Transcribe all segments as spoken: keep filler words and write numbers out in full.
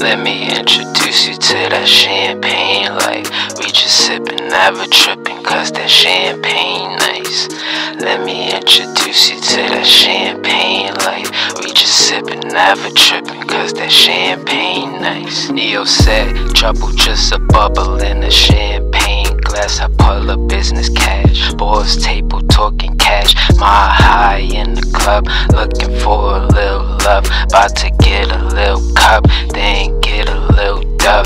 Let me introduce you to that champagne life. We just sippin', never trippin', cause that champagne nice. Let me introduce you to that champagne life. We just sippin', never trippin', cause that champagne nice. Neo said, trouble just a bubble in a champagne glass. I pull up business cash, boys table talking cash. My high in the club, looking for a little love. About to get a little cup, then get a little dub.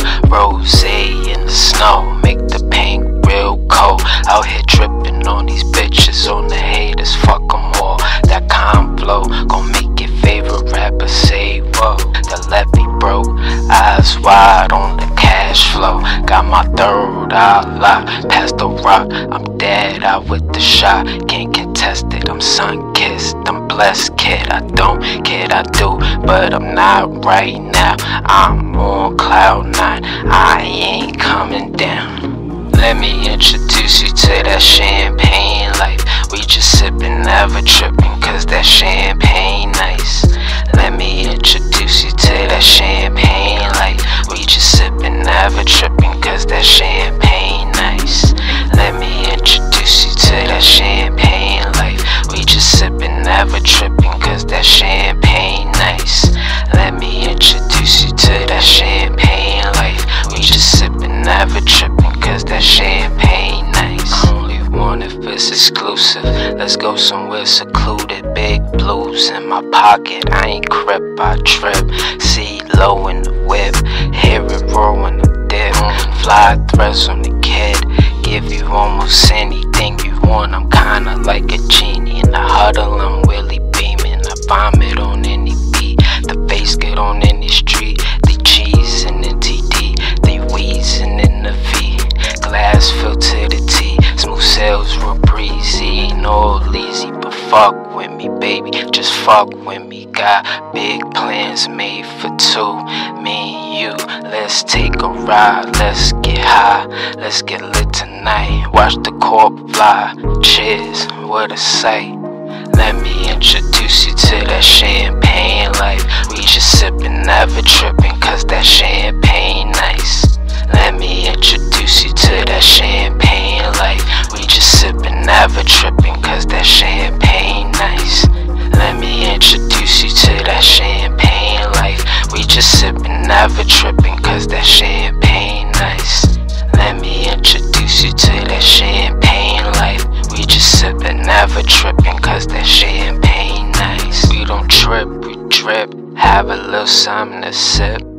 Rosé in the snow, make the paint real cold. Out here dripping on these bitches, on the haters, fuck them all. That calm flow, gon' make your favorite rapper say whoa. The left me broke, eyes wide on the cash flow. Got my third eye locked, past the rock, I'm dead out with the shot. Can't contest it, I'm sun-kissed, I'm blessed, kid. I don't, kid, I do, but I'm not right now. I'm on cloud nine, I ain't coming down. Let me introduce you to that champagne life. We just sippin', never trippin', cause that champagne nice. Let me introduce you to that champagne life. We just sippin', never trippin', cause that champagne nice. Let me introduce you to that champagne life. We just sippin', never trippin', cause that champagne nice. Let me introduce you to that champagne life. We just sippin', never trippin', cause that champagne nice. Only one if it's exclusive. Let's go somewhere secluded. Big blues in my pocket, I ain't crip, I trip. See low in the whip, hear it roar in the dip. Fly threads on the kid, give you almost anything you want. I'm kinda like a genie in the huddle, I'm really beaming. I vomit on any beat, the face get on any street. They cheesing in T D, they wheezing in the V. Glass filled to the T, smooth sails real breezy. Ain't all easy, but fuck with me, baby, just fuck with me. Got big plans made for two, me and you. Let's take a ride, let's get high, let's get lit tonight. Watch the corp fly, cheers, what a sight. Let me introduce you to that champagne life. We just sippin', never trippin', cause that champagne nice. Let me introduce you to that champagne life. We just sippin', never trippin', cause that champagne nice. Let me introduce you to that champagne life. We just sippin', never trippin', cause that champagne nice. Let me introduce you to that champagne life. We just sippin', never trippin', cause that champagne nice. We don't trip, we drip, have a little something to sip.